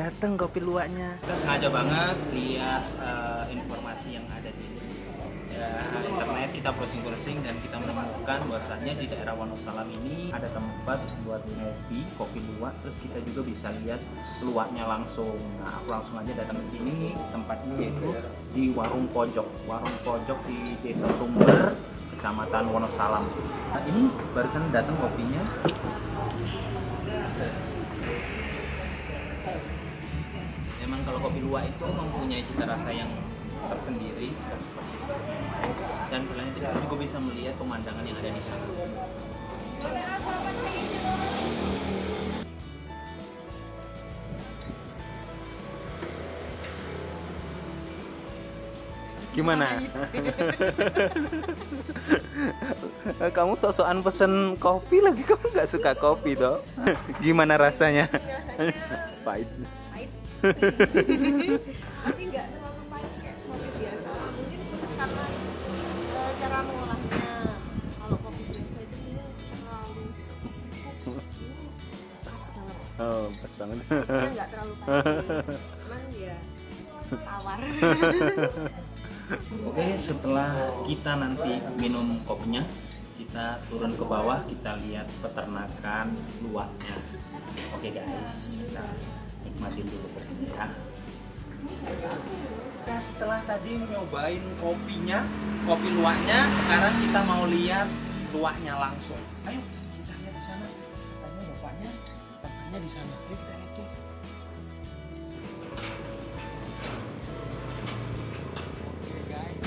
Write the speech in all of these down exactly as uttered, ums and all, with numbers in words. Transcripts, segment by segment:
datang kopi luwaknya. Kita sengaja banget lihat uh, informasi yang ada di ya, internet, kita browsing-browsing dan kita menemukan bahwasanya di daerah Wonosalam ini ada tempat buat ngopi kopi luwak, terus kita juga bisa lihat luwaknya langsung. Nah, aku langsung aja datang ke sini. Tempat ini yaitu di Warung Pojok. Warung Pojok di Desa Sumber, Kecamatan Wonosalam. Nah, ini barusan datang kopinya. Memang kalau kopi luwak itu mempunyai cita rasa yang tersendiri seperti itu. Dan selain itu kita juga bisa melihat pemandangan yang ada di sana. Gimana? Kamu sok-sokan pesen kopi lagi, kamu nggak suka kopi toh? Gimana rasanya? Pahit. Pahit. Tapi nggak terlalu pahit kayak kopi biasa. Mungkin karena uh, cara mengolahnya. Kalau kopi biasa itu dia terlalu pas banget. Oh, pas banget. Dia nggak terlalu pahit. Cuman ya tawar. Oke, setelah kita nanti minum kopinya, kita turun ke bawah, kita lihat peternakan luwaknya. Oke guys, kita nikmatin dulu kopinya ya. Nah, setelah tadi nyobain kopinya, kopi luwaknya, sekarang kita mau lihat luwaknya langsung. Ayo kita lihat di sana. Katanya bapaknya, bapaknya di sana. Ayo kita lihat guys. Oke guys.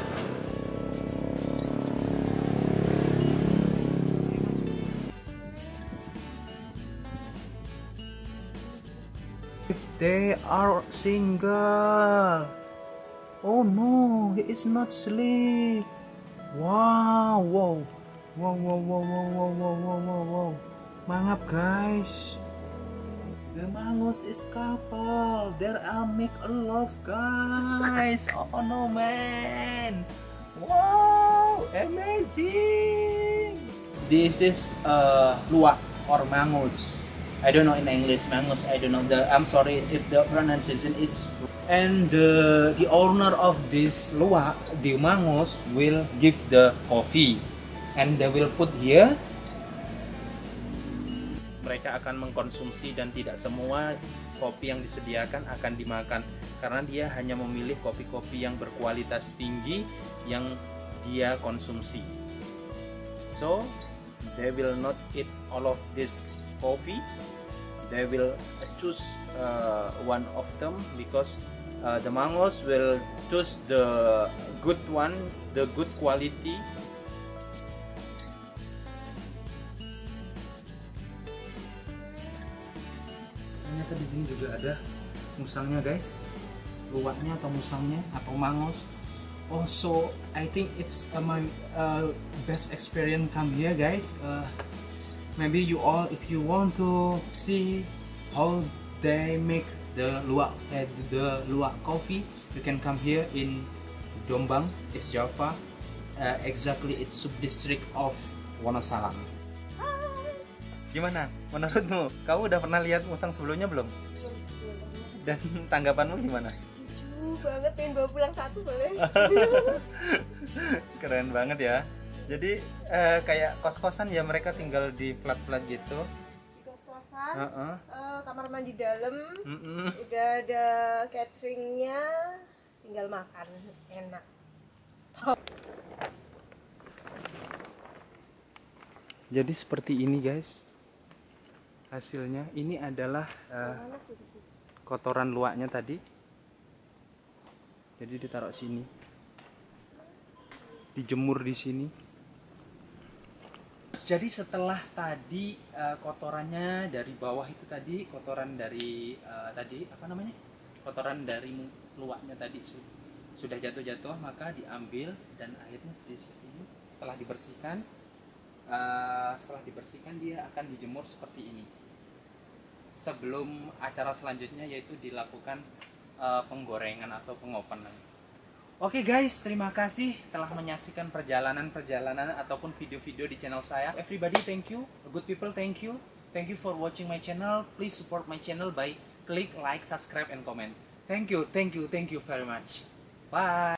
They are single. Oh no, he is not asleep. Wow, wow, wow, wow, wow, wow, wow, wow, wow, wow, wow. Mangap guys. The Mangus is couple. They are make a love guys. Oh no man. Wow, amazing. This is uh, luwak or mangus. I don't know in English, mangus. I don't know the. I'm sorry if the pronunciation is. And the the owner of this luwak, the mangus, will give the coffee, and they will put here. Mereka akan mengkonsumsi dan tidak semua kopi yang disediakan akan dimakan karena dia hanya memilih kopi-kopi yang berkualitas tinggi yang dia konsumsi. So they will not eat all of this coffee. They will choose uh, one of them because uh, the mangoes will choose the good one, the good quality. Ternyata di sini juga ada musangnya guys, luwaknya atau musangnya atau mangoes. Also, I think it's uh, my uh, best experience come here guys. Uh, Maybe you all, if you want to see how they make the luwak, uh, the luwak coffee, you can come here in Jombang, East Java. Uh, exactly, it's sub-district of Wonosalam. Gimana? Menurutmu? Kamu udah pernah lihat musang sebelumnya belum? Dan tanggapanmu gimana? Lucu banget, pengen bawa pulang satu boleh? Keren banget ya. Jadi eh, kayak kos-kosan ya, mereka tinggal di flat-flat gitu. Di kos-kosan, uh -uh. uh, kamar mandi dalam, Mm -mm. udah ada cateringnya, tinggal makan, enak. Jadi seperti ini guys hasilnya. Ini adalah uh, kotoran luwaknya tadi. Jadi ditaruh sini, dijemur di sini. Jadi setelah tadi uh, kotorannya dari bawah itu tadi, kotoran dari uh, tadi apa namanya? Kotoran dari luwaknya tadi su sudah jatuh-jatuh, maka diambil dan akhirnya di sini setelah dibersihkan, uh, setelah dibersihkan dia akan dijemur seperti ini. Sebelum acara selanjutnya yaitu dilakukan uh, penggorengan atau pengopenan. Oke okay guys, terima kasih telah menyaksikan perjalanan-perjalanan ataupun video-video di channel saya. Everybody, thank you. Good people, thank you. Thank you for watching my channel. Please support my channel by click like, subscribe, and comment. Thank you, thank you, thank you very much. Bye.